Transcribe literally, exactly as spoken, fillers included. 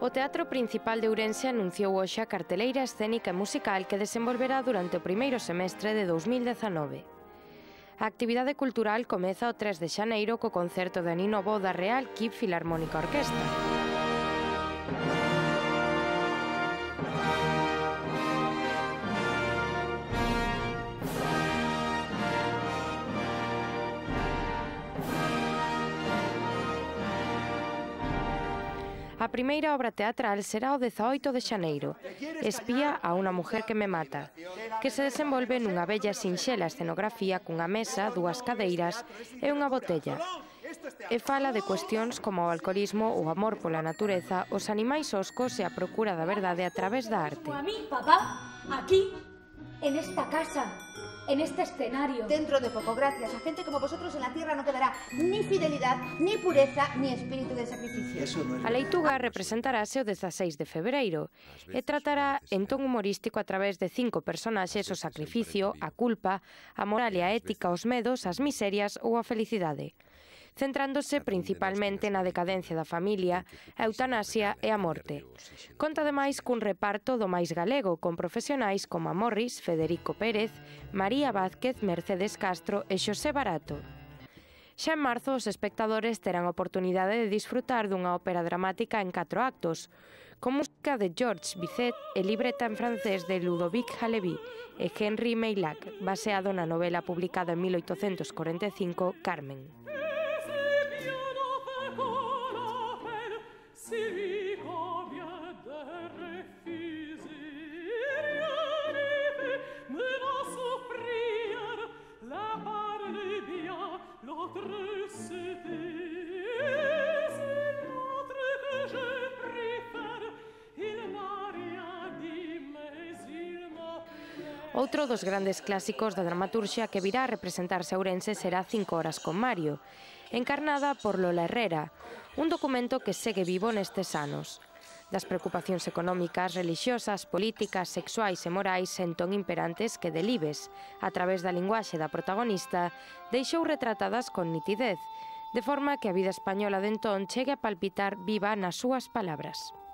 O Teatro Principal de Ourense anunciou hoxe a carteleira escénica e musical que desenvolverá durante o primeiro semestre de dous mil dezanove. A actividade cultural comeza o tres de xaneiro co concerto de Nino Bo da Real Kip Filarmónica Orquestra. A primeira obra teatral será o dezaoito de xaneiro, Espía a unha mujer que me mata, que se desenvolve nunha bella sinxela escenografía cunha mesa, dúas cadeiras e unha botella. E fala de cuestións como o alcoholismo, o amor pola natureza, os animais oscos e a procura da verdade a través da arte. A mí, papá, aquí, en esta casa, en este escenario. Dentro de poco, gracias a gente como vosotros, en la tierra no quedará ni fidelidad, ni pureza, ni espíritu de sacrificio. A leituga representarase o dezaseis de febreiro e tratará en ton humorístico a través de cinco personaxes o sacrificio, a culpa, a moral e a ética, os medos, as miserias ou a felicidade, centrándose principalmente na decadencia da familia, a eutanasia e a morte. Conta ademais cun reparto do máis galego, con profesionais como a Morris, Federico Pérez, María Vázquez, Mercedes Castro e Xosé Barato. Xa en marzo, os espectadores terán oportunidade de disfrutar dunha ópera dramática en catro actos, con música de Georges Bizet e libreta en francés de Ludovic Halevi e Henri Meillac, baseado na novela publicada en mil oitocentos corenta e cinco, Carmen. Outro dos grandes clásicos da dramaturxia que virá a representarse a Ourense será Cinco horas con Mario, encarnada por Lola Herrera, un documento que segue vivo nestes anos. Das preocupacións económicas, religiosas, políticas, sexuais e morais en ton imperantes que Delibes, a través da linguaxe da protagonista, deixou retratadas con nitidez, de forma que a vida española de entón chegue a palpitar viva nas súas palabras.